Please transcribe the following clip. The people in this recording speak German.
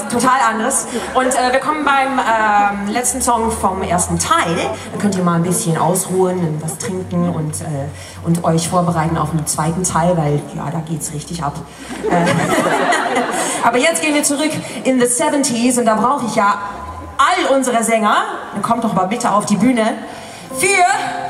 total anderes. Und wir kommen beim letzten Song vom ersten Teil. Da könnt ihr mal ein bisschen ausruhen und was trinken und euch vorbereiten auf den zweiten Teil, weil ja, da geht's richtig ab. Aber jetzt gehen wir zurück in the 70s und da brauche ich ja all unsere Sänger, dann kommt doch mal bitte auf die Bühne, für